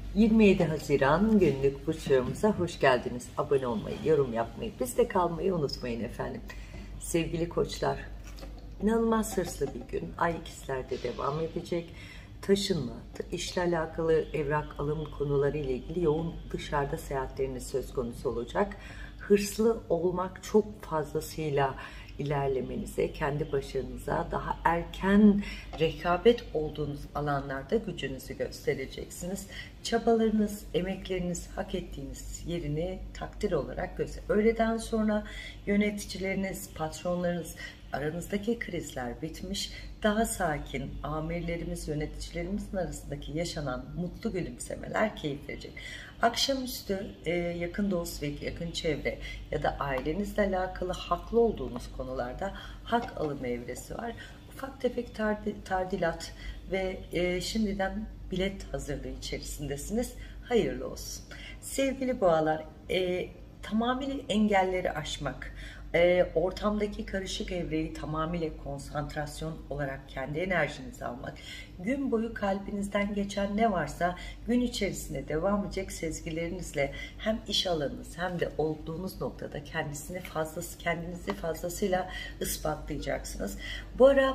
27 Haziran günlük burçlarımıza hoş geldiniz. Abone olmayı, yorum yapmayı, bizde kalmayı unutmayın efendim. Sevgili koçlar, inanılmaz hırslı bir gün. Ay ikizlerde devam edecek. Taşınma, işle alakalı evrak alım konuları ile ilgili yoğun dışarıda seyahatleriniz söz konusu olacak. Hırslı olmak çok fazlasıyla ilerlemenize, kendi başarınıza, daha erken rekabet olduğunuz alanlarda gücünüzü göstereceksiniz. Çabalarınız, emekleriniz hak ettiğiniz yerini takdir olarak göster. Öğleden sonra yöneticileriniz, patronlarınız, aranızdaki krizler bitmiş, daha sakin amirlerimiz, yöneticilerimizin arasındaki yaşanan mutlu gülümsemeler keyif verecek. Akşamüstü yakın dost ve yakın çevre ya da ailenizle alakalı haklı olduğunuz konularda hak alımı evresi var. Ufak tefek tardilat ve şimdiden bilet hazırlığı içerisindesiniz. Hayırlı olsun. Sevgili boğalar, tamamıyla engelleri aşmak, ortamdaki karışık evreyi tamamıyla konsantrasyon olarak kendi enerjinizi almak, gün boyu kalbinizden geçen ne varsa gün içerisinde devam edecek sezgilerinizle hem iş alanınız hem de olduğunuz noktada kendinizi fazlasıyla ispatlayacaksınız. Bu ara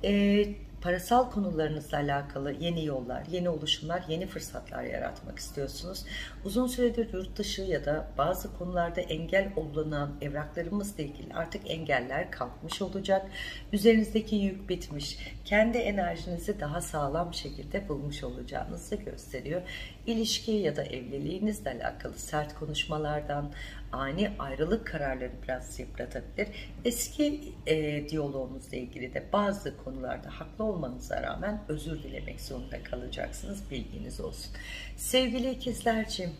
parasal konularınızla alakalı yeni yollar, yeni oluşumlar, yeni fırsatlar yaratmak istiyorsunuz. Uzun süredir yurt dışı ya da bazı konularda engel olunan evraklarımızla ilgili artık engeller kalkmış olacak. Üzerinizdeki yük bitmiş. Kendi enerjinizi daha sağlam şekilde bulmuş olacağınızı gösteriyor. İlişki ya da evliliğinizle alakalı sert konuşmalardan, ani ayrılık kararları biraz yıpratabilir. Eski diyaloğunuzla ilgili de bazı konularda haklı olmanıza rağmen özür dilemek zorunda kalacaksınız. Bilginiz olsun. Sevgili ikizlerciğim,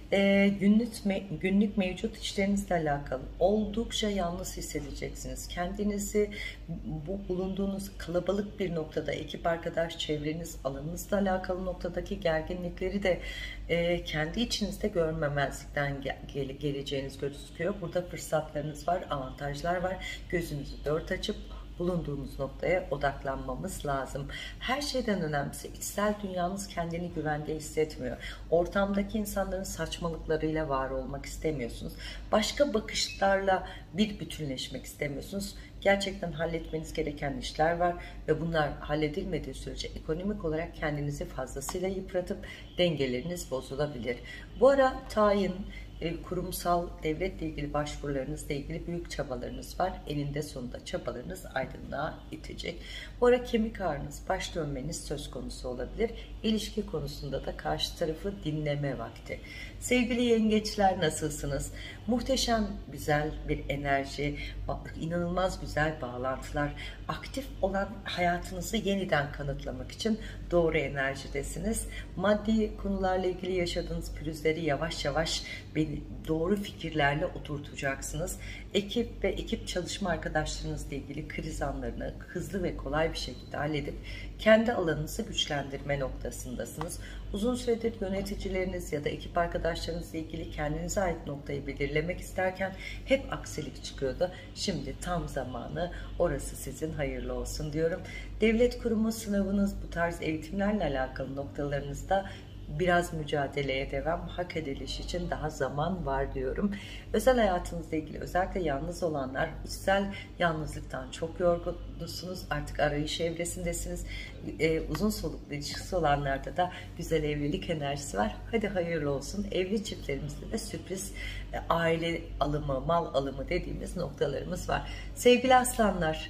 günlük mevcut işlerinizle alakalı oldukça yalnız hissedeceksiniz. Kendinizi bu bulunduğunuz kalabalık bir noktada, ekip arkadaş çevreniz, alanınızla alakalı noktadaki gerginlikleri de kendi içinizde görmemezlikten geleceğiniz gözüküyor. Burada fırsatlarınız var, avantajlar var. Gözünüzü dört açıp bulunduğunuz noktaya odaklanmamız lazım. Her şeyden önemlisi içsel dünyanız kendini güvende hissetmiyor. Ortamdaki insanların saçmalıklarıyla var olmak istemiyorsunuz. Başka bakışlarla bir bütünleşmek istemiyorsunuz. Gerçekten halletmeniz gereken işler var ve bunlar halledilmediği sürece ekonomik olarak kendinizi fazlasıyla yıpratıp dengeleriniz bozulabilir. Bu ara tayin, kurumsal devletle ilgili başvurularınızla ilgili büyük çabalarınız var. Eninde sonunda çabalarınız aydınlığa itecek. Bu ara kemik ağrınız, baş dönmeniz söz konusu olabilir. İlişki konusunda da karşı tarafı dinleme vakti. Sevgili yengeçler, nasılsınız? Muhteşem güzel bir enerji, inanılmaz güzel bağlantılar, aktif olan hayatınızı yeniden kanıtlamak için doğru enerjidesiniz. Maddi konularla ilgili yaşadığınız pürüzleri yavaş yavaş doğru fikirlerle oturtacaksınız. Ekip ve ekip çalışma arkadaşlarınızla ilgili kriz anlarını hızlı ve kolay bir şekilde halledip kendi alanınızı güçlendirme noktasındasınız. Uzun süredir yöneticileriniz ya da ekip arkadaşlarınızla ilgili kendinize ait noktayı belirlemek isterken hep aksilik çıkıyordu. Şimdi tam zamanı, orası sizin, hayırlı olsun diyorum. Devlet kurumu sınavınız, bu tarz eğitimlerle alakalı noktalarınızda biraz mücadeleye devam, hak ediliş için daha zaman var diyorum. Özel hayatınızla ilgili özellikle yalnız olanlar, içsel yalnızlıktan çok yorgunsunuz. Artık arayış evresindesiniz. Uzun soluklu ilişkisi olanlarda da güzel evlilik enerjisi var. Hadi hayırlı olsun. Evli çiftlerimizde de sürpriz aile alımı, mal alımı dediğimiz noktalarımız var. Sevgili aslanlar,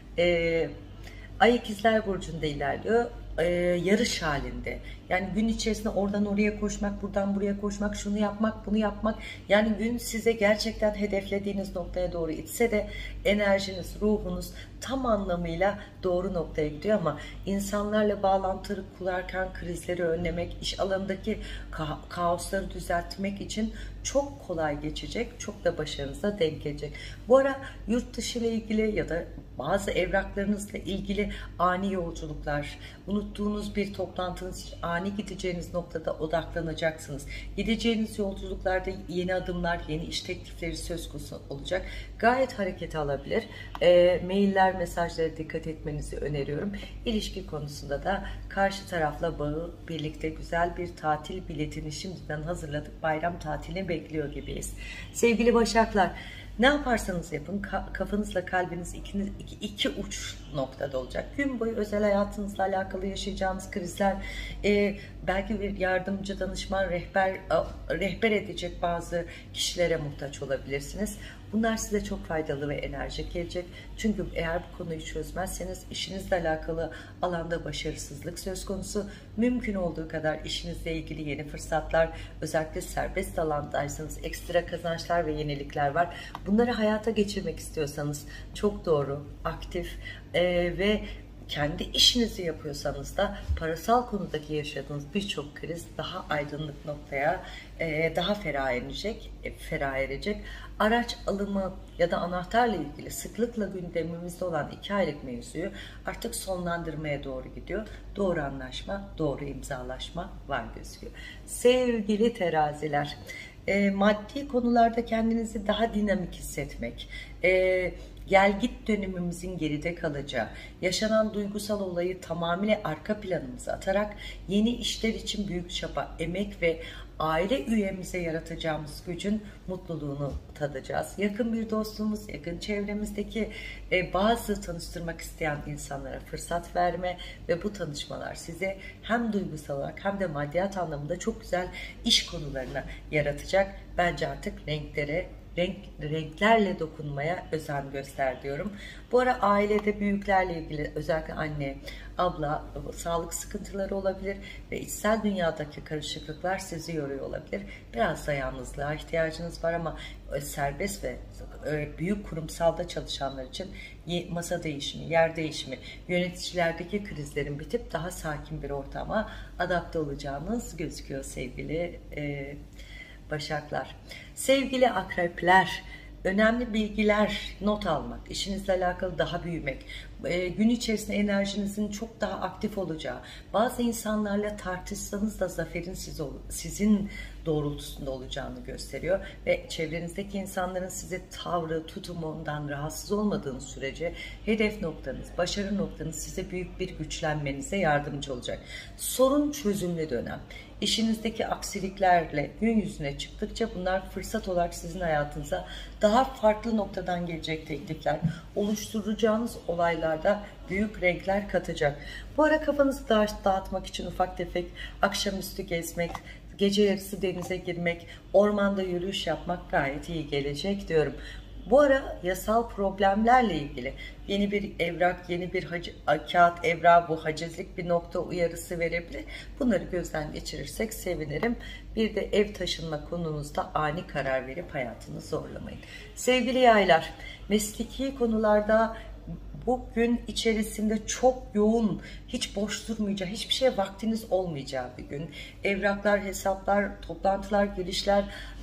Ay ikizler burcunda ilerliyor. Yarış halinde, yani gün içerisinde oradan oraya koşmak, buradan buraya koşmak, şunu yapmak, bunu yapmak, yani gün size gerçekten hedeflediğiniz noktaya doğru itse de enerjiniz, ruhunuz tam anlamıyla doğru noktaya gidiyor ama insanlarla bağlantı kurarken krizleri önlemek, iş alanındaki kaosları düzeltmek için çok kolay geçecek, çok da başarınıza denk gelecek. Bu ara yurt dışı ile ilgili ya da bazı evraklarınızla ilgili ani yolculuklar, unuttuğunuz bir toplantınız, ani gideceğiniz noktada odaklanacaksınız. Gideceğiniz yolculuklarda yeni adımlar, yeni iş teklifleri söz konusu olacak. Gayet harekete alabilir. Mailler, mesajlara dikkat etmenizi öneriyorum. İlişki konusunda da karşı tarafla bağı birlikte güzel bir tatil biletini şimdiden hazırladık. Bayram tatilini bekliyor gibiyiz. Sevgili Başaklar, ne yaparsanız yapın kafanızla kalbiniz iki uç noktada olacak. Gün boyu özel hayatınızla alakalı yaşayacağınız krizler, belki bir yardımcı, danışman, rehber edecek bazı kişilere muhtaç olabilirsiniz. Bunlar size çok faydalı ve enerjik gelecek. Çünkü eğer bu konuyu çözmezseniz işinizle alakalı alanda başarısızlık söz konusu. Mümkün olduğu kadar işinizle ilgili yeni fırsatlar, özellikle serbest alandaysanız ekstra kazançlar ve yenilikler var. Bunları hayata geçirmek istiyorsanız çok doğru, aktif ve kendi işinizi yapıyorsanız da parasal konudaki yaşadığınız birçok kriz daha aydınlık noktaya daha ferah erecek. Araç alımı ya da anahtarla ilgili sıklıkla gündemimizde olan 2 aylık mevzuyu artık sonlandırmaya doğru gidiyor. Doğru anlaşma, doğru imzalaşma var gözüküyor. Sevgili teraziler, maddi konularda kendinizi daha dinamik hissetmek, gel git dönemimizin geride kalacağı, yaşanan duygusal olayı tamamıyla arka planımıza atarak yeni işler için büyük çaba, emek ve aile üyemize yaratacağımız gücün mutluluğunu tadacağız. Yakın bir dostluğumuz, yakın çevremizdeki bazı tanıştırmak isteyen insanlara fırsat verme ve bu tanışmalar size hem duygusal olarak hem de maddiyat anlamında çok güzel iş konularına yaratacak. Bence artık renklerle dokunmaya özen göster diyorum. Bu ara ailede büyüklerle ilgili özellikle anne, abla sağlık sıkıntıları olabilir ve içsel dünyadaki karışıklıklar sizi yoruyor olabilir. Biraz da yalnızlığa ihtiyacınız var ama serbest ve büyük kurumsalda çalışanlar için masa değişimi, yer değişimi, yöneticilerdeki krizlerin bitip daha sakin bir ortama adapte olacağınız gözüküyor sevgili Başaklar. Sevgili akrepler, önemli bilgiler, not almak, işinizle alakalı daha büyümek, gün içerisinde enerjinizin çok daha aktif olacağı, bazı insanlarla tartışsanız da zaferin sizin doğrultusunda olacağını gösteriyor ve çevrenizdeki insanların size tavrı, tutumundan rahatsız olmadığınız sürece hedef noktanız, başarı noktanız size büyük bir güçlenmenize yardımcı olacak. Sorun çözümlü dönem. İşinizdeki aksiliklerle gün yüzüne çıktıkça bunlar fırsat olarak sizin hayatınıza daha farklı noktadan gelecek teklifler, oluşturacağınız olaylarda büyük renkler katacak. Bu ara kafanızı dağıtmak için ufak tefek akşamüstü gezmek, gece yarısı denize girmek, ormanda yürüyüş yapmak gayet iyi gelecek diyorum. Bu ara yasal problemlerle ilgili yeni bir evrak, yeni bir kağıt evrağı, bu hacizlik bir nokta uyarısı verebilir. Bunları gözden geçirirsek sevinirim. Bir de ev taşınma konunuzda ani karar verip hayatını zorlamayın. Sevgili yaylar, mesleki konularda bugün içerisinde çok yoğun, hiç boş durmayacağı, hiçbir şeye vaktiniz olmayacağı bir gün. Evraklar, hesaplar, toplantılar, girişler,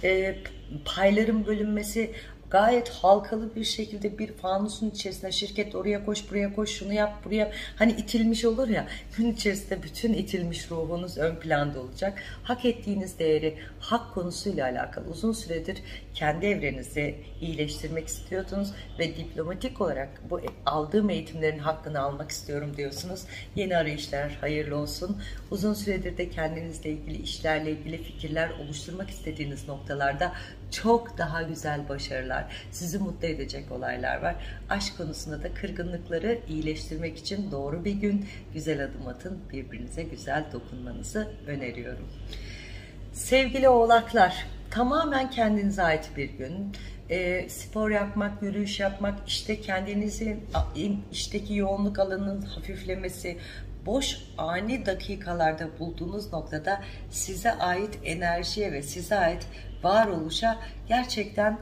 payların bölünmesi, gayet halkalı bir şekilde bir fanusun içerisinde şirket oraya koş, buraya koş, şunu yap, buraya yap. Hani itilmiş olur ya, gün içerisinde bütün itilmiş ruhunuz ön planda olacak. Hak ettiğiniz değeri, hak konusuyla alakalı uzun süredir kendi evrenizi iyileştirmek istiyordunuz ve diplomatik olarak bu aldığım eğitimlerin hakkını almak istiyorum diyorsunuz. Yeni arayışlar hayırlı olsun. Uzun süredir de kendinizle ilgili, işlerle ilgili fikirler oluşturmak istediğiniz noktalarda çok daha güzel başarılar, sizi mutlu edecek olaylar var. Aşk konusunda da kırgınlıkları iyileştirmek için doğru bir gün, güzel adım atın, birbirinize güzel dokunmanızı öneriyorum. Sevgili oğlaklar, tamamen kendinize ait bir gün. Spor yapmak, yürüyüş yapmak, işte kendinizi, işteki yoğunluk alanının hafiflemesi, boş ani dakikalarda bulduğunuz noktada size ait enerjiye ve size ait varoluşa gerçekten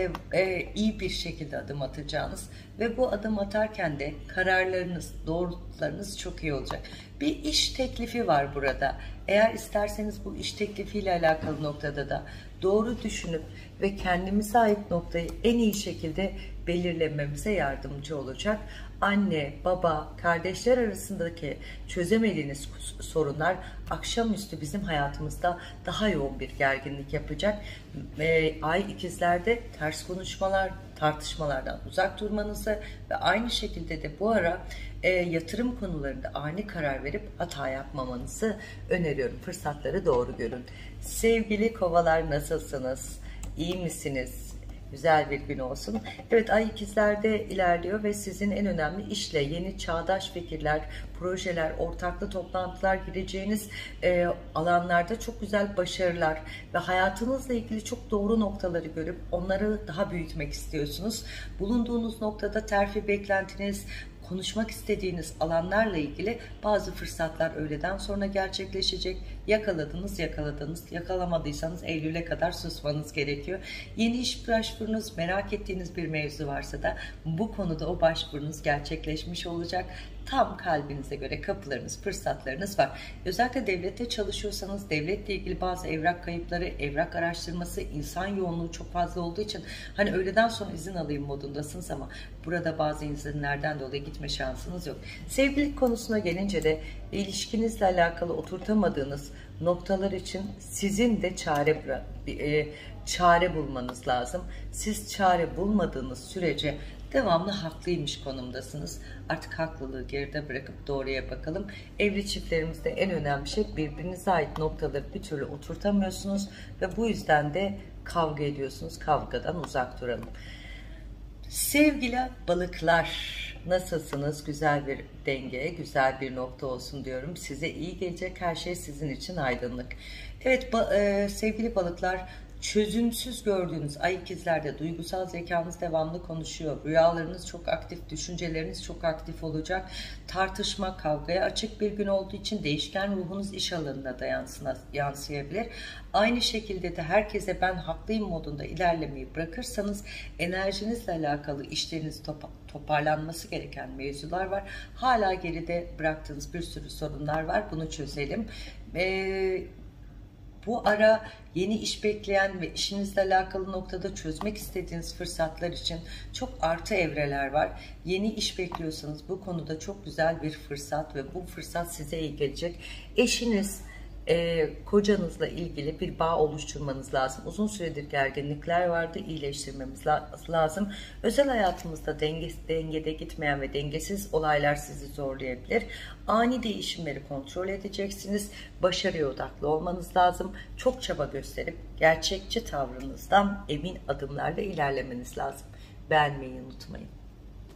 iyi bir şekilde adım atacağınız ve bu adım atarken de kararlarınız, doğrultularınız çok iyi olacak. Bir iş teklifi var burada. Eğer isterseniz bu iş teklifiyle alakalı noktada da doğru düşünüp ve kendimize ait noktayı en iyi şekilde belirlememize yardımcı olacak. Anne, baba, kardeşler arasındaki çözemediğiniz sorunlar akşamüstü bizim hayatımızda daha yoğun bir gerginlik yapacak. Ay ikizlerde ters konuşmalar, tartışmalardan uzak durmanızı ve aynı şekilde de bu ara yatırım konularında ani karar verip hata yapmamanızı öneriyorum. Fırsatları doğru görün. Sevgili kovalar, nasılsınız? İyi misiniz? Güzel bir gün olsun. Evet, ay ikizlerde ilerliyor ve sizin en önemli işle yeni çağdaş fikirler, projeler, ortaklı toplantılar gireceğiniz alanlarda çok güzel başarılar ve hayatınızla ilgili çok doğru noktaları görüp onları daha büyütmek istiyorsunuz. Bulunduğunuz noktada terfi beklentiniz, konuşmak istediğiniz alanlarla ilgili bazı fırsatlar öğleden sonra gerçekleşecek. Yakaladınız, yakalamadıysanız Eylül'e kadar susmanız gerekiyor. Yeni iş başvurunuz, merak ettiğiniz bir mevzu varsa da bu konuda o başvurunuz gerçekleşmiş olacak. Tam kalbinize göre kapılarınız, fırsatlarınız var. Özellikle devlette çalışıyorsanız devletle ilgili bazı evrak kayıpları, evrak araştırması, insan yoğunluğu çok fazla olduğu için hani öğleden sonra izin alayım modundasınız ama burada bazı izinlerden dolayı gitme şansınız yok. Sevgililik konusuna gelince de ilişkinizle alakalı oturtamadığınız noktalar için sizin de çare bulmanız lazım. Siz çare bulmadığınız sürece devamlı haklıymış konumdasınız. Artık haklılığı geride bırakıp doğruya bakalım. Evli çiftlerimizde en önemli şey, birbirinize ait noktaları bir türlü oturtamıyorsunuz ve bu yüzden de kavga ediyorsunuz. Kavgadan uzak duralım. Sevgili balıklar, nasılsınız? Güzel bir denge, güzel bir nokta olsun diyorum. Size iyi gelecek, her şey sizin için aydınlık. Evet sevgili balıklar, çözümsüz gördüğünüz ay ikizlerde duygusal zekanız devamlı konuşuyor. Rüyalarınız çok aktif, düşünceleriniz çok aktif olacak. Tartışma, kavgaya açık bir gün olduğu için değişken ruhunuz iş alanına da yansıyabilir. Aynı şekilde de herkese ben haklıyım modunda ilerlemeyi bırakırsanız enerjinizle alakalı işleriniz toparlanması gereken mevzular var. Hala geride bıraktığınız bir sürü sorunlar var. Bunu çözelim. Bu ara yeni iş bekleyen ve işinizle alakalı noktada çözmek istediğiniz fırsatlar için çok artı evreler var. Yeni iş bekliyorsanız bu konuda çok güzel bir fırsat ve bu fırsat size iyi gelecek. Eşiniz, kocanızla ilgili bir bağ oluşturmanız lazım. Uzun süredir gerginlikler vardı, iyileştirmemiz lazım. Özel hayatımızda dengede gitmeyen ve dengesiz olaylar sizi zorlayabilir. Ani değişimleri kontrol edeceksiniz. Başarıya odaklı olmanız lazım. Çok çaba gösterip gerçekçi tavrınızdan emin adımlarla ilerlemeniz lazım. Beğenmeyi unutmayın.